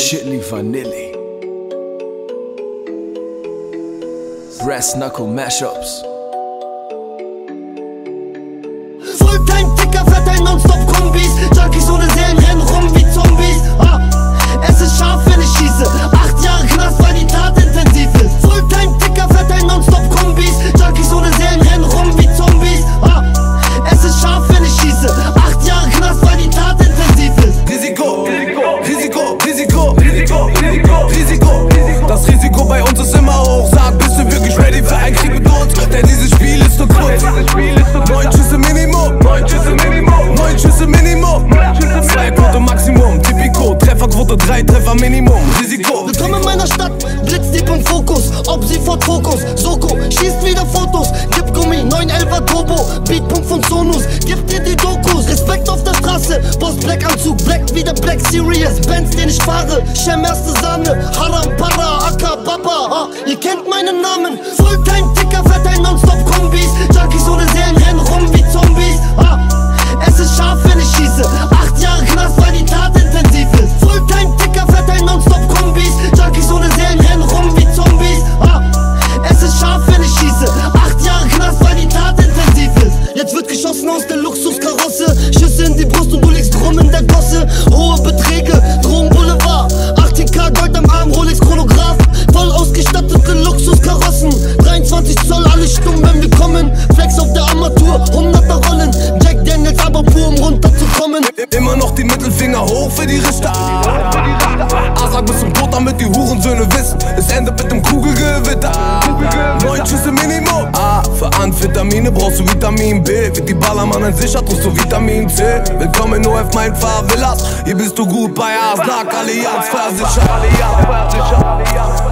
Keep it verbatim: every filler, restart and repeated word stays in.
Chilli, Vanilli, Brass Knuckle Mashups. Fulltime-Ticker verteilen nonstop-Kombis. Junkies ohne Seelen rennen rum wie Zombies. Ah, es ist scharf, wenn ich schieße. Acht Jahre Knast, weil die Tat intensiv ist. Fulltime-Ticker verteilen nonstop-Kombis. Junkies ohne Seelen rennen rum wie Zombies. Ah, es ist scharf, wenn ich schieße. Acht Jahre Knast, weil die Tat intensiv ist. Risiko, Risiko, Risiko, Risiko, Risiko, Risiko. Das Risiko bei uns ist immer hoch. Sag, bist du wirklich ready für einen Krieg mit uns? Denn dieses Spiel ist so kurz. Neun Schüsse Minimum, neun Schüsse Minimum, neun Schüsse Minimum. Zwei Quote Maximum, Typico, Trefferquote, drei Treffer Minimum. Risiko. Willkommen in meiner Stadt, Blitzdieb im Fokus. Ob sie fort Fokus, Soko, schießt wieder Fotos. Gib Gummi, neun elfer Turbo, Beatpunkt von Sonus. Gib dir die Dokus, Respekt auf der Straße. Boss Black Anzug, Black wie der Black Series. Benz, den ich fahre, Shem erste Sahne. Haram, Para, Akka, Papa, ah, ihr kennt meinen Namen. Fulltime-Ticker verteilen nonstop-Kombis. Junkies ohne Seelen rennen rum wie Zombies. Ah, es ist scharf, wenn ich schieße. Acht Jahre Knast, weil die Tat intensiv ist. Fulltime-Ticker verteilen nonstop-Kombis. Junkies ohne Seelen rennen rum wie Zombies. Ah, es ist scharf, wenn ich schieße. Acht Jahre Knast, weil die Tat intensiv ist. Jetzt wird geschossen aus der Luxuskarosse. Schüsse in die Brust und du liegst rum in der Gosse. Hohe Beträge, Drogenboulevard. achtzehn K Gold am Arm, Rolex Chronograph. Voll ausgestattete Luxuskarossen. dreiundzwanzig Zoll, alles stumm, wenn wir kommen. Flex auf der Armatur, hunderter Rollen. Jack Daniels, aber pur, um runterzukommen. Immer noch die Mittelfinger hoch für die Richter. Asag bis zum Tod, damit die Hurensöhne wissen. Es endet mit dem Kugelgewitter. Neun Schüsse Minimum. A, für Amphetamine brauchst du Vitamin B. Wird die Ballermann an sich, tust du Vitamin C. Willkommen in O F, mein Favelas. Hier bist du gut bei Asag, Allianz versichert.